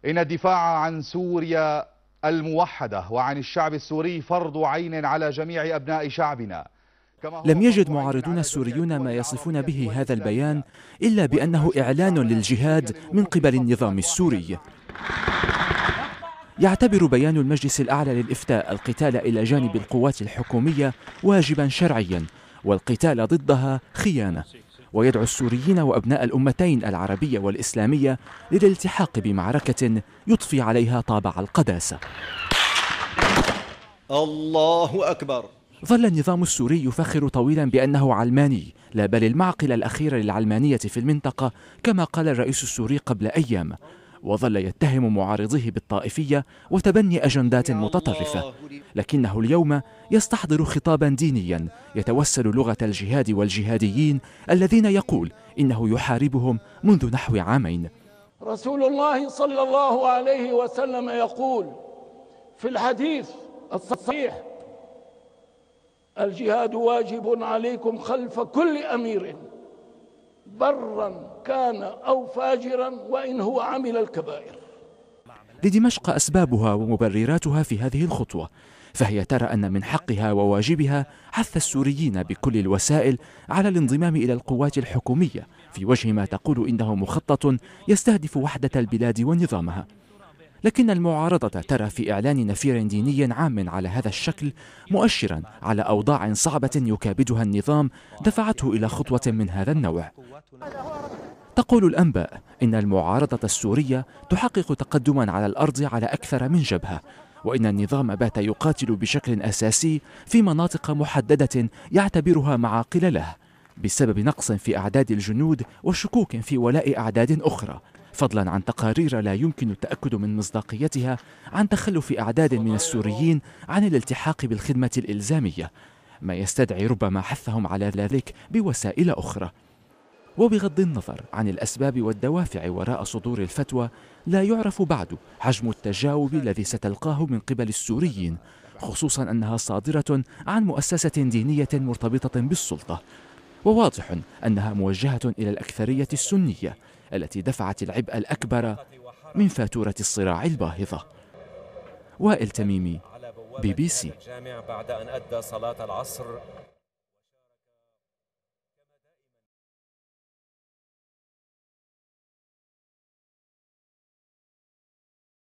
إن الدفاع عن سوريا الموحدة وعن الشعب السوري فرض عين على جميع أبناء شعبنا. لم يجد معارضون السوريون ما يصفون به هذا البيان إلا بأنه إعلان للجهاد من قبل النظام السوري. يعتبر بيان المجلس الأعلى للإفتاء القتال إلى جانب القوات الحكومية واجبا شرعيا، والقتال ضدها خيانة، ويدعو السوريين وأبناء الأمتين العربية والإسلامية للالتحاق بمعركة يضفي عليها طابع القداسة. الله أكبر. ظل النظام السوري يفخر طويلا بأنه علماني، لا بل المعقل الأخير للعلمانية في المنطقة كما قال الرئيس السوري قبل أيام، وظل يتهم معارضيه بالطائفية وتبني أجندات متطرفة، لكنه اليوم يستحضر خطابا دينيا يتوسل لغة الجهاد والجهاديين الذين يقول إنه يحاربهم منذ نحو عامين. رسول الله صلى الله عليه وسلم يقول في الحديث الصحيح: الجهاد واجب عليكم خلف كل أمير برا كان أو فاجرا وإن هو عمل الكبائر. لدمشق أسبابها ومبرراتها في هذه الخطوة، فهي ترى أن من حقها وواجبها حث السوريين بكل الوسائل على الانضمام إلى القوات الحكومية في وجه ما تقول إنه مخطط يستهدف وحدة البلاد ونظامها. لكن المعارضة ترى في إعلان نفير ديني عام على هذا الشكل مؤشرا على أوضاع صعبة يكابدها النظام دفعته إلى خطوة من هذا النوع. تقول الأنباء إن المعارضة السورية تحقق تقدما على الأرض على أكثر من جبهة، وإن النظام بات يقاتل بشكل أساسي في مناطق محددة يعتبرها معاقل له بسبب نقص في أعداد الجنود وشكوك في ولاء أعداد أخرى، فضلا عن تقارير لا يمكن التأكد من مصداقيتها عن تخلف أعداد من السوريين عن الالتحاق بالخدمة الإلزامية، ما يستدعي ربما حثهم على ذلك بوسائل أخرى. وبغض النظر عن الأسباب والدوافع وراء صدور الفتوى، لا يعرف بعد حجم التجاوب الذي ستلقاه من قبل السوريين، خصوصا أنها صادرة عن مؤسسة دينية مرتبطة بالسلطة، وواضح أنها موجهة إلى الأكثرية السنية التي دفعت العبء الأكبر من فاتورة الصراع الباهظة. وائل تميمي، BBC. بعد أن أدى صلاة العصر